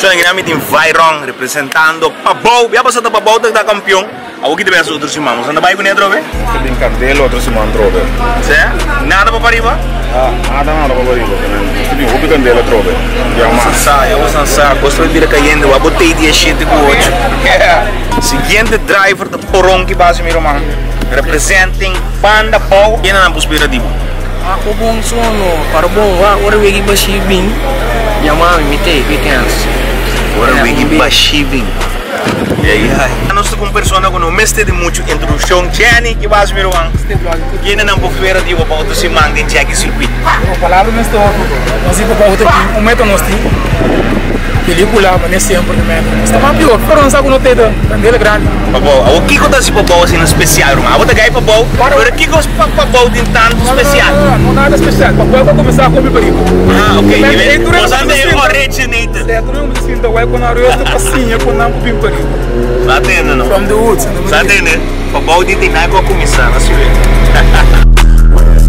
So, naging tem Vairong representando Pabou. Já passou da Pabou da campeão. Algo que deve ser outro simão. Você não vai com ele trove? Tem candelo outro simão trove. Sim? Nada para arriba? Nada para arriba. Tem outro candelo trove. Eu vou sansar. Gosto de ir caindo. Eu botei de gente com o outro. Seguinte driver do porão que base meu irmão. Representem Panda Pau. Quem não puspira dibo? Ako bong sono para bom ora wegi bashibing. Yama mitei weekends. Ora wegi bashibing. E aí, nós estamos com uma pessoa que não mestre de muito introdução, Jacky, que vai meu irmão. Quem não pode ver de uma pauta se manda em Jacky circuito. A palavra não está nós vamos para outra aqui, método nós temos. Película, mas nem sempre também. Está mais pior, para não saber o que é grande. Pabou, o que acontece para Pabou assim especial, irmão? Vou pegar Pabou, agora o que acontece para Pabou tem tanto especial? Não nada especial, Pabou vai começar a comer perigo. Ok, nós andamos originator. É, tu não me sinta, vai quando a roça passinha, quando não comer perigo. Está entendendo, não? From the woods. Está entendendo? Pabou tem nada para começar, não se vê.